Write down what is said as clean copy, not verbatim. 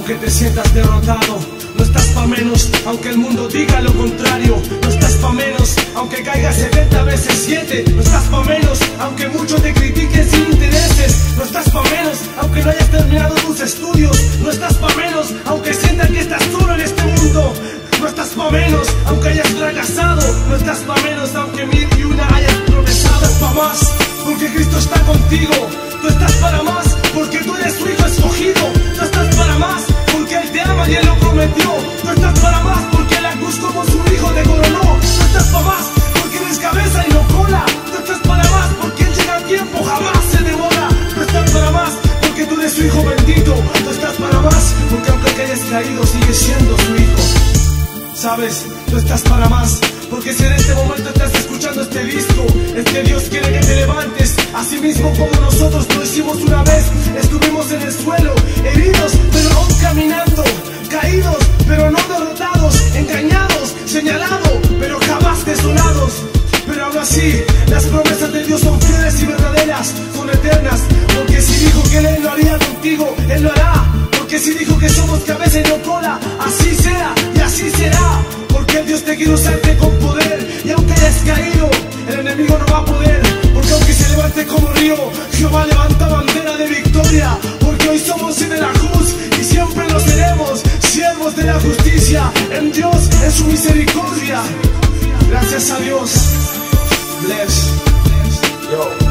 aunque te sientas derrotado. No estás pa' menos, aunque el mundo diga lo contrario. No estás pa' menos, aunque caigas 70 veces 7. No estás pa' menos, aunque muchos te critiquen sin intereses. No estás pa' menos, aunque no hayas terminado tus estudios. No estás pa' menos, aunque sientas que estás solo en este mundo. No estás pa' menos, aunque hayas fracasado. No estás pa' menos, aunque 1001 hayas progresado. No estás pa' más, porque Cristo está contigo. Tú estás para más, porque tú eres su hijo escogido. Tú estás para más, porque Él te ama y Él lo prometió. Tú estás para más, porque la cruz como su hijo te coronó. Tú estás para más, porque eres cabeza y no cola. Tú estás para más, porque Él llega a tiempo, jamás se demora. Tú estás para más, porque tú eres su hijo bendito. Tú estás para más, porque aunque te hayas caído, sigues siendo su hijo. Sabes, tú estás para más, porque si en este momento estás escuchando este disco, Dios quiere que te levantes. Así mismo como nosotros lo hicimos una vez. Estuvimos en el suelo, heridos, pero aún caminando. Caídos, pero no derrotados. Engañados, señalados, pero jamás desolados. Pero aún así, las promesas de Dios son fieles y verdaderas, son eternas. Porque si dijo que Él lo haría contigo, Él lo hará. Porque si dijo que somos cabeza y no cola, así sea y así será. Porque Dios te quiere usarte con poder. Y aunque hayas caído, el enemigo no va a poder. Porque aunque se levante como río, Jehová levanta bandera de victoria. Porque hoy somos en el Ajus y siempre lo seremos, siervos de la justicia, en Dios, en su misericordia. Gracias a Dios. Bless. Yo.